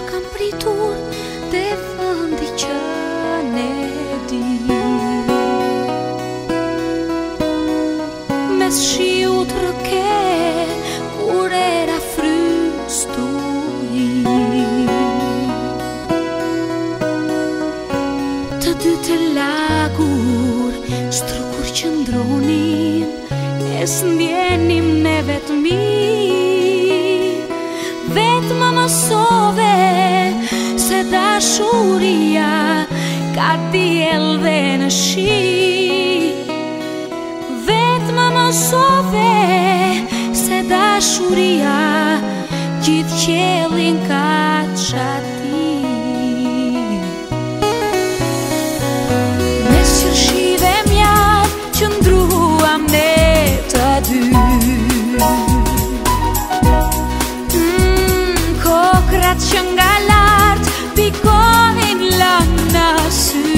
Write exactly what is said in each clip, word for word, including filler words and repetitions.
kam pritur te vendi që ne di. Mes shiut rëke kur era frysturi, të dy të lagur strukur që ndronin, e s'ndjenim ne vetëmi. Vetë më mësove se dashuria ka diell dhe në shi. Vetë më mësove se dashuria gjithë qellin ka qati. Mes qërshive mjaft që ndruam ne të dy, kokrat që nga lart pikonin lënë në sy.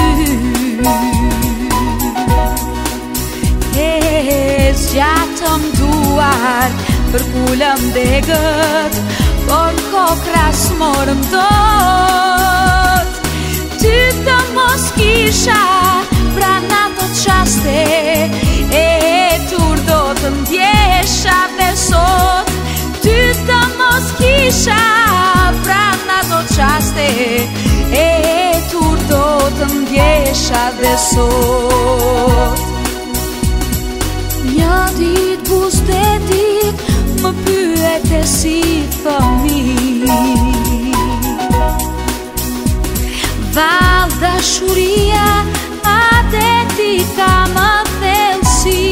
E zgjatëm duar për kulëm degët, por kokra s'morëm dot. Ty të mos kisha pranë ato qaste, e tur do të ndjesha dhe sot. Ty të mos kisha pranë ato qaste, e tur do të ndjesha dhe sot. Një dit buzdetit më pyete si fëmijë, val dashuria a deti ka më thellësi.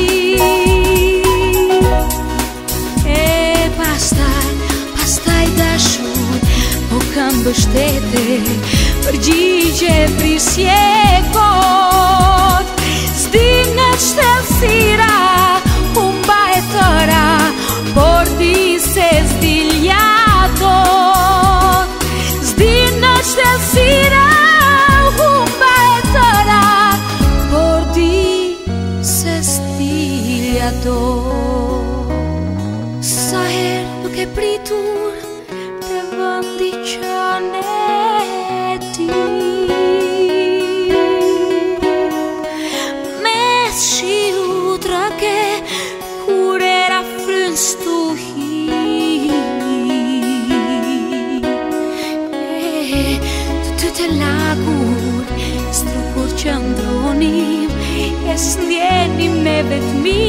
E pastaj, pastaj dashur, po kam mbështete, përgjigje prisje kot. S'di në shtelsira humba e tëra, por di se s'dilja dot. S'di në shtelsira humba e tëra, por di se s'dilja dot. Sa her më ke pritur te vendi që ne di, mes shiut rëke kur era frysturi. Të ty të lagur strukur që ndronim, e s'ndjenim ne vetëmi.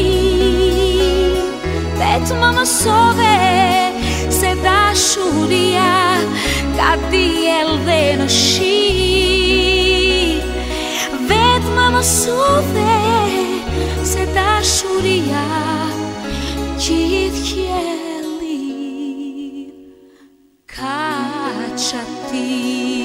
Vetë më mësove se dashuria ka diell dhe në shi. Vetë më mësove se dashuria gjithë qellin ka qati.